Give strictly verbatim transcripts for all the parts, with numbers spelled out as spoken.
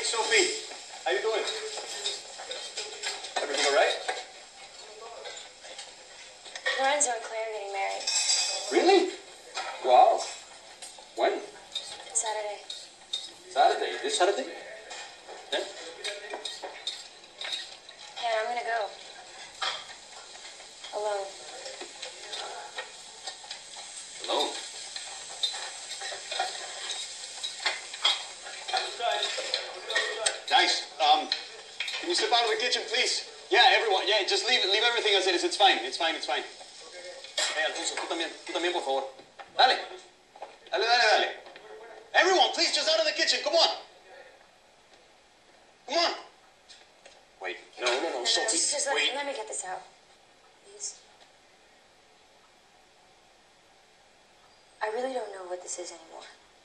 Sophie. How you doing? Everything all right? Lorenzo and Claire are getting married. Really? Wow. When? Saturday. Saturday. This Saturday? Yeah? Yeah, I'm gonna go. Alone. Alone? Guys, um, can you step out of the kitchen, please? Yeah, everyone. Yeah, just leave leave everything as it is. It's fine. It's fine. It's fine. Hey, Alfonso, tú también. Tú también, por favor. Dale. Dale, dale, dale. Everyone, please, just out of the kitchen. Come on. Come on. Wait. No, no, no, No, no, Sophie. just, just let, Wait. let me get this out. Please. I really don't know what this is anymore.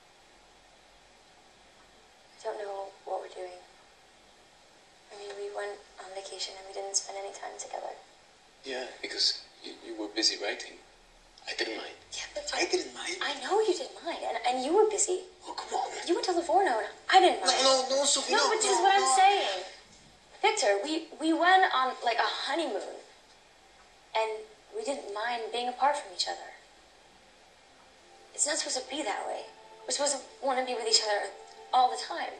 I don't know what we're doing. I mean, we went on vacation and we didn't spend any time together. Yeah, because you, you were busy writing. I didn't mind. Yeah, but I didn't mind. I know you didn't mind, and, and you were busy. Oh, come on. You went to Livorno, and I didn't mind. No, no, no, Sophie, No, no, but this no, is what no. I'm saying. Victor, we, we went on, like, a honeymoon, and we didn't mind being apart from each other. It's not supposed to be that way. We're supposed to want to be with each other all the time.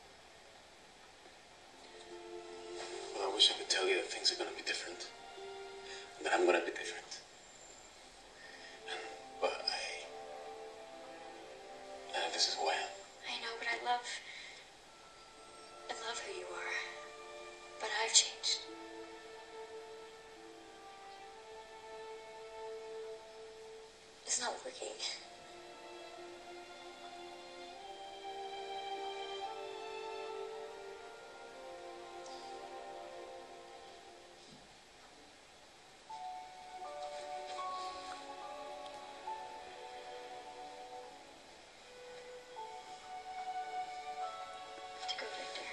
Well, I wish I could tell you that things are going to be different. And that I'm going to be different. And, but I... Uh, this is who I am. I know, but I love... I love who you are. But I've changed. It's not working. To go, Victor.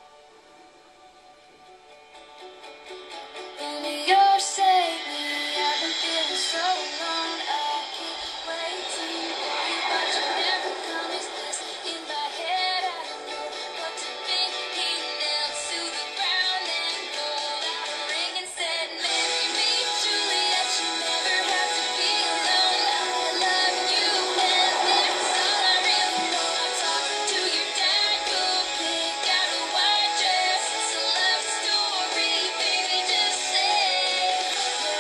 When you're saving, I've been feeling so alone. I keep waiting for you, but you never come. Is this in my head? I don't know what to think. He knelt to the ground and pulled out a ring and said, "Marry me, Juliet. You never have to be alone. I love you, and that's all I really know. I talked to your dad. Go pick out a white dress. It's a love story, baby. Just say yes."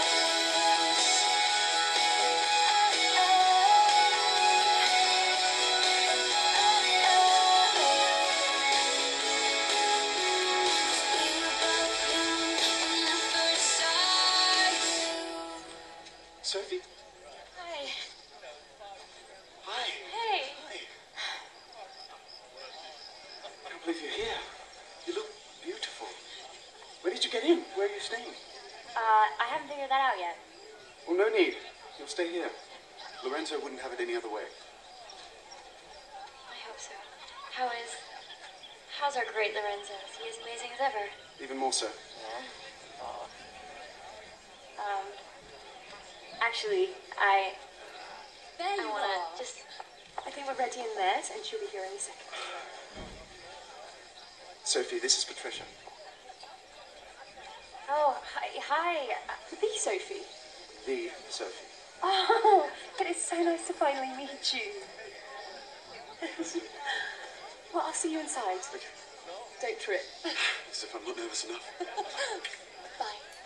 Sophie? Hi. Hi. Hey. Hi. I can't believe you're here. You look beautiful. Where did you get in? Where are you staying? Uh, I haven't figured that out yet. Well, no need. You'll stay here. Lorenzo wouldn't have it any other way. I hope so. How is... How's our great Lorenzo? Is he as amazing as ever? Even more so. Yeah. Oh. Um... Actually, I... There I you wanna are. just... I think we're ready in there, and she'll be here any second. Sophie, this is Patricia. Oh, hi. Hi. The Sophie. The Sophie. Oh, but it's so nice to finally meet you. Well, I'll see you inside. Okay. Don't trip. As if I'm not nervous enough. Bye.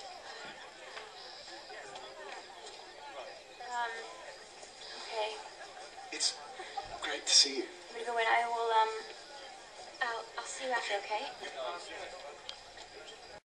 Um... Okay. It's great to see you. I'm gonna go in. I will, um... I'll, I'll see you after, okay?